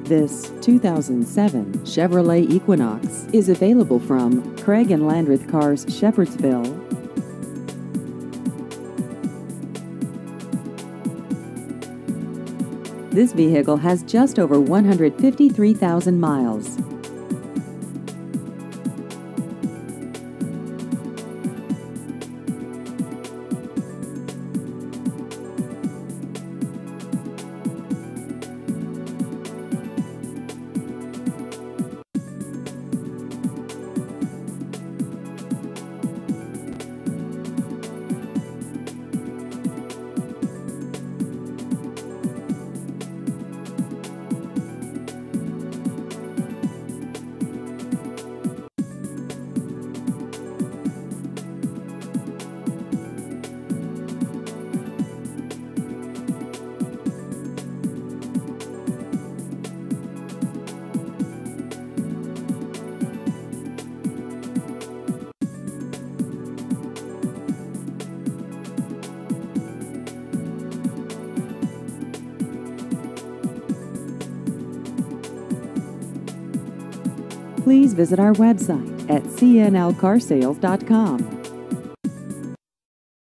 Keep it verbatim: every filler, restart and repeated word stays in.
This two thousand seven Chevrolet Equinox is available from Craig and Landreth Cars, Shepherdsville. This vehicle has just over one hundred fifty-three thousand miles. Please visit our website at c n l car sales dot com.